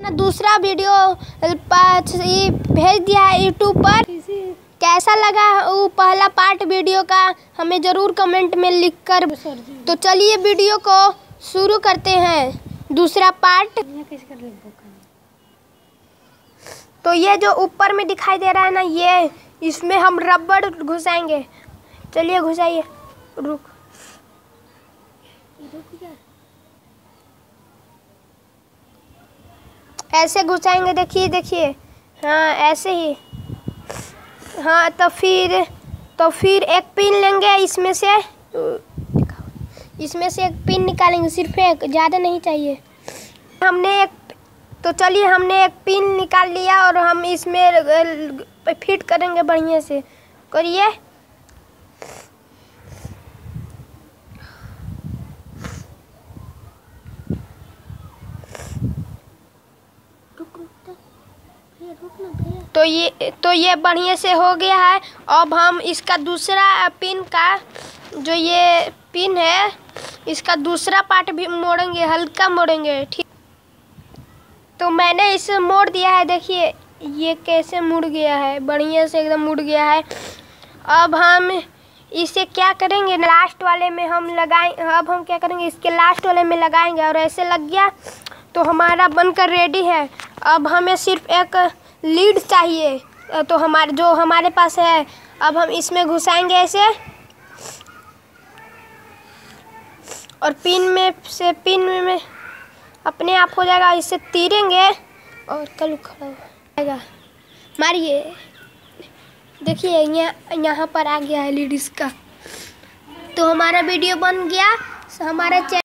दूसरा वीडियो भेज दिया है यूट्यूब पर। कैसा लगा वो पहला पार्ट वीडियो का हमें ज़रूर कमेंट में लिख कर। तो चलिए वीडियो को शुरू करते हैं दूसरा पार्ट। तो ये जो ऊपर में दिखाई दे रहा है ना, ये इसमें हम रबड़ घुसाएंगे। चलिए घुसाइए। रुक ऐसे घुसाएंगे, देखिए देखिए। हाँ ऐसे ही। हाँ तो फिर एक पिन लेंगे, इसमें से एक पिन निकालेंगे, सिर्फ एक, ज़्यादा नहीं चाहिए। चलिए हमने एक पिन निकाल लिया और हम इसमें फिट करेंगे बढ़िया से। करिए। तो ये बढ़िया से हो गया है। अब हम इसका दूसरा पिन का जो ये पिन है, इसका दूसरा पार्ट भी मोड़ेंगे, हल्का मोड़ेंगे। ठीक। तो मैंने इसे मोड़ दिया है, देखिए ये कैसे मुड़ गया है, बढ़िया से एकदम मुड़ गया है। अब हम इसे क्या करेंगे, लास्ट वाले में हम लगाएं। अब हम क्या करेंगे, इसके लास्ट वाले में लगाएंगे और ऐसे लग गया तो हमारा बनकर रेडी है। अब हमें सिर्फ एक लीड चाहिए, तो हमारे पास है। अब हम इसमें घुसाएंगे ऐसे, और पिन में अपने आप हो जाएगा। इससे तीरेंगे और कल खड़ा हो जाएगा। मारिए, देखिए यहाँ पर आ गया है लीड इसका। तो हमारा वीडियो बन गया। हमारा